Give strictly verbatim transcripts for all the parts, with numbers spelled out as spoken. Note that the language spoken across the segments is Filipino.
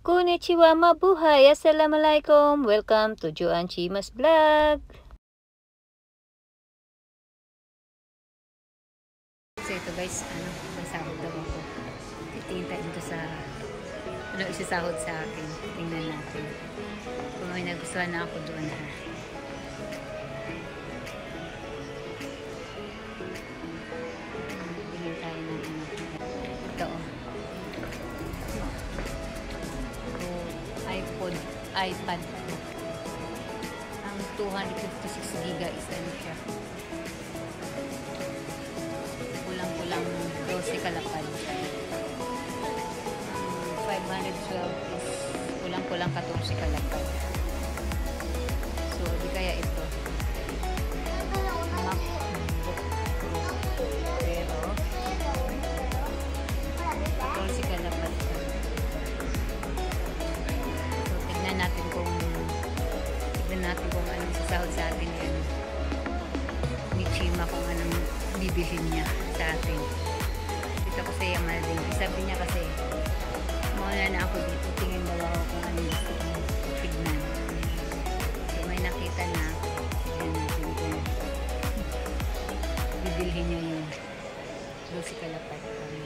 Konnichiwa, mabuhay, assalamualaikum. Welcome to Joanne Chima's vlog. So ito guys, ano, sasahod daw ako. Titingin tayo dito sa, ano, isasahod sa akin. Tingnan natin. Kung may nagustuhan na ako doon ha. Tingin tayo ng ano. Ito oh. iPod, iPad. Ang two hundred fifty-six giga is ano siya. Kulang-kulang twelve kalapad. Um, five hundred twelve is kulang-kulang fourteen kalapad. So, di kaya ito. MacBook Pro. Pero, fourteen kalapad. natin kung tignan natin kung anong sasahod sa atin yun ni Chima kung anong bibilhin niya sa atin. Dito ko sa Yamal din. Sabi niya kasi mauna na ako dito, tingin daw ako kung anong gusto ko tignan. So may nakita na tignan natin kung bibilhin niya yung dosi kalapat.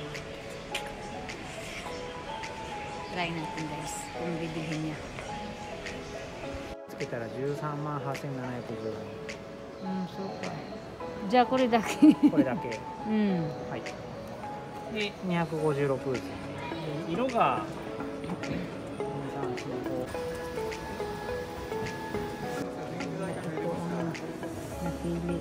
Try natin guys kung bibilhin niya. つけたらじゅうさんまんはっせんななひゃくじゅうえん。 うん、そうか。じゃあこれだけ。 これだけ。 うん。 はい。でにひゃくごじゅうろくです。色がにさんよんご。 Napili.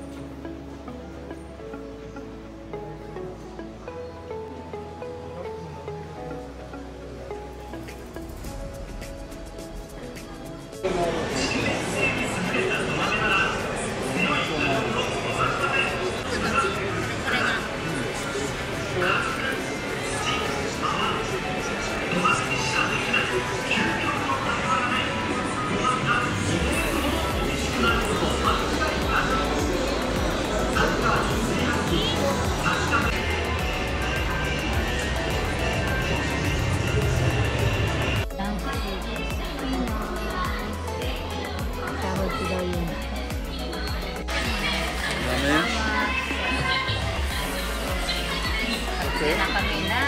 Okay. Na kami na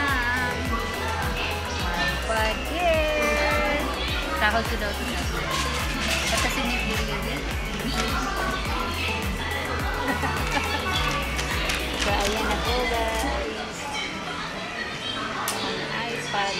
magpagin. Sahod ko daw ito na. Basta sinipili din. So, ayan na po guys. Ang iPad.